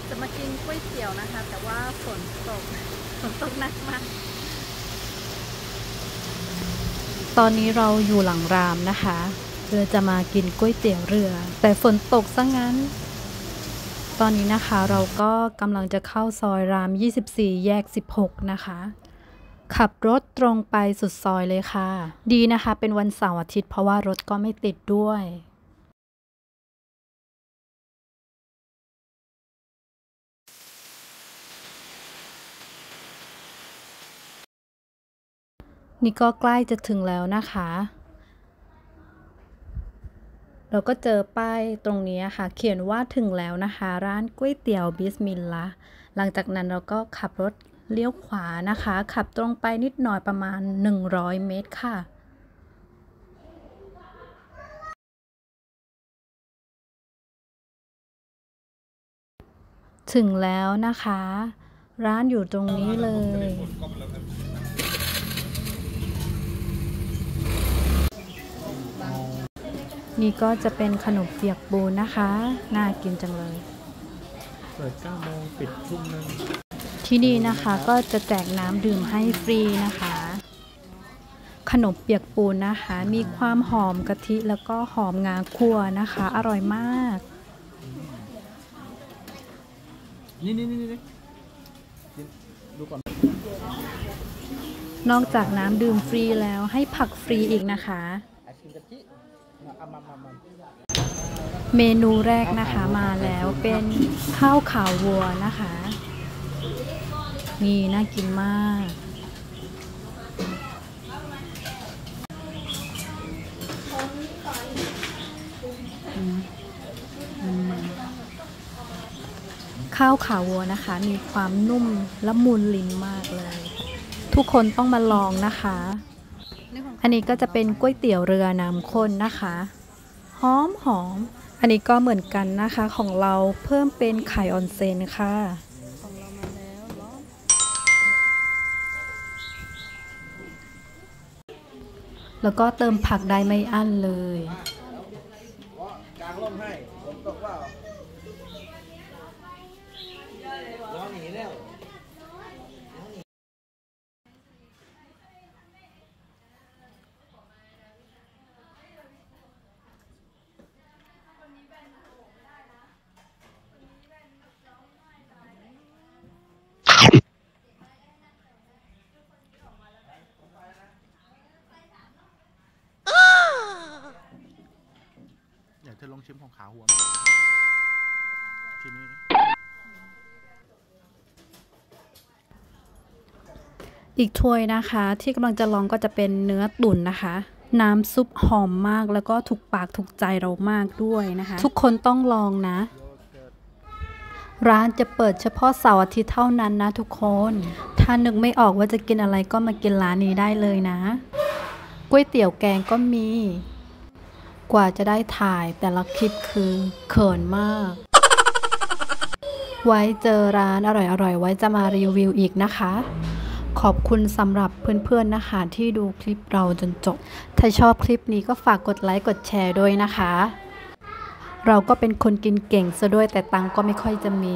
จะมากินก๋วยเตี๋ยวนะคะแต่ว่าฝนตกหนักมากตอนนี้เราอยู่หลังรามนะคะเพื่อจะมากินก๋วยเตี๋ยวเรือแต่ฝนตกซะงั้นตอนนี้นะคะเราก็กำลังจะเข้าซอยราม24แยก16นะคะขับรถตรงไปสุดซอยเลยค่ะดีนะคะเป็นวันเสาร์อาทิตย์เพราะว่ารถก็ไม่ติดด้วยนี่ก็ใกล้จะถึงแล้วนะคะเราก็เจอป้ายตรงนี้ค่ะเขียนว่าถึงแล้วนะคะร้านก๋วยเตี๋ยวบิสมิลลาห์หลังจากนั้นเราก็ขับรถเลี้ยวขวานะคะขับตรงไปนิดหน่อยประมาณ100เมตรค่ะถึงแล้วนะคะร้านอยู่ตรงนี้เลยนี่ก็จะเป็นขนมเปียกปูนนะคะน่ากินจังเลยเปิด9 โมงปิดทุ่มนึงที่นี่นะคะก็จะแจกน้ำดื่มให้ฟรีนะคะขนมเปียกปูนนะคะมีความหอมกะทิแล้วก็หอมงาคั่วนะคะอร่อยมากนี่ดูก่อนนอกจากน้ำดื่มฟรีแล้วให้ผักฟรีอีกนะคะเมนูแรกนะคะมาแล้วเป็นข้าวขาววัวนะคะนี่น่ากินมากข้าวขาวัวนะคะมีความนุ่มละมุนลิ้นมากเลยทุกคนต้องมาลองนะคะอันนี้ก็จะเป็นก๋วยเตี๋ยวเรือน้ำข้นนะคะหอมอันนี้ก็เหมือนกันนะคะของเราเพิ่มเป็นไข่ออนเซนค่ะของเรามาแล้วแล้วก็เติมผักได้ไม่อั้นเลยกลางร่มให้ฝนตกว่าร้อนหนีแล้วอยากจะลองชิมของขาหัวชิมนี่อีกถ้วยนะคะที่กำลังจะลองก็จะเป็นเนื้อตุ๋นนะคะน้ำซุปหอมมากแล้วก็ถูกปากถูกใจเรามากด้วยนะคะทุกคนต้องลองนะร้านจะเปิดเฉพาะเสาร์อาทิตย์เท่านั้นนะทุกคนถ้านึกไม่ออกว่าจะกินอะไรก็มากินร้านนี้ได้เลยนะก๋วยเตี๋ยวแกงก็มีกว่าจะได้ถ่ายแต่ละคลิปคือเขินมากไว้เจอร้านอร่อยๆไว้จะมารีวิวอีกนะคะขอบคุณสำหรับเพื่อนๆนะคะที่ดูคลิปเราจนจบถ้าชอบคลิปนี้ก็ฝากกดไลค์กดแชร์ด้วยนะคะเราก็เป็นคนกินเก่งซะด้วยแต่ตังก็ไม่ค่อยจะมี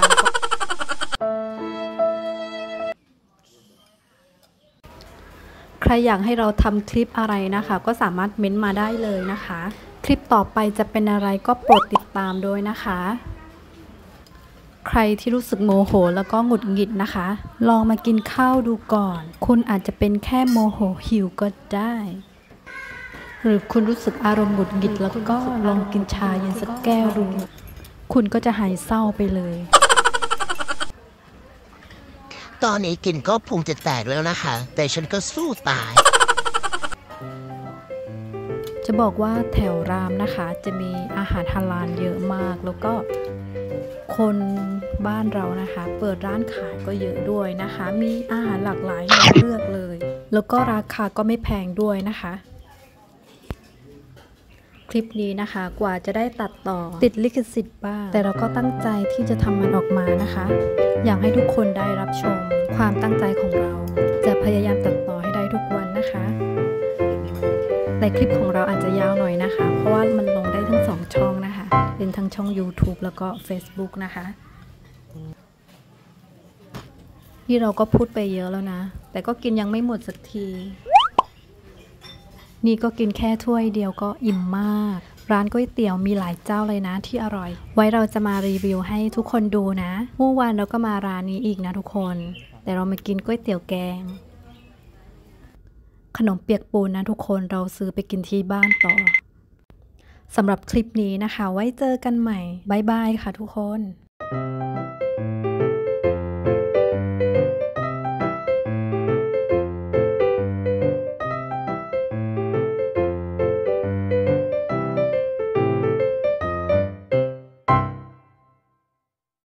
ใครอยากให้เราทำคลิปอะไรนะคะก็สามารถเม้นต์มาได้เลยนะคะคลิปต่อไปจะเป็นอะไรก็โปรดติดตามด้วยนะคะใครที่รู้สึกโมโหแล้วก็หงุดหงิดนะคะลองมากินข้าวดูก่อนคุณอาจจะเป็นแค่โมโหหิวก็ได้หรือคุณรู้สึกอารมณ์หงุดหงิดแล้วก็ลองกินชาเย็นสักแก้วดูคุณก็จะหายเศร้าไปเลยตอนนี้กินก็พุงจะแตกแล้วนะคะแต่ฉันก็สู้ตายจะบอกว่าแถวรามนะคะจะมีอาหารฮาลาลเยอะมากแล้วก็คนบ้านเรานะคะเปิดร้านขายก็เยอะด้วยนะคะมีอาหารหลากหลายให้เลือกเลยแล้วก็ราคาก็ไม่แพงด้วยนะคะคลิปนี้นะคะกว่าจะได้ตัดต่อติดลิขสิทธิ์บ้างแต่เราก็ตั้งใจที่จะทำมันออกมานะคะอยากให้ทุกคนได้รับชมความตั้งใจของเราจะพยายามตัดต่อให้ได้ทุกวันนะคะแต่คลิปของเราอาจจะยาวหน่อยนะคะเพราะว่ามันลงได้ทั้ง2ช่องนะคะเป็นทั้งช่อง YouTube แล้วก็ Facebook นะคะนี่เราก็พูดไปเยอะแล้วนะแต่ก็กินยังไม่หมดสักทีนี่ก็กินแค่ถ้วยเดียวก็อิ่มมากร้านก๋วยเตี๋ยวมีหลายเจ้าเลยนะที่อร่อยไว้เราจะมารีวิวให้ทุกคนดูนะเมื่อวานเราก็มาร้านนี้อีกนะทุกคนแต่เรามากินก๋วยเตี๋ยวแกงขนมเปียกปูนนะทุกคนเราซื้อไปกินที่บ้านต่อสำหรับคลิปนี้นะคะไว้เจอกันใหม่บ๊ายบายค่ะทุกคน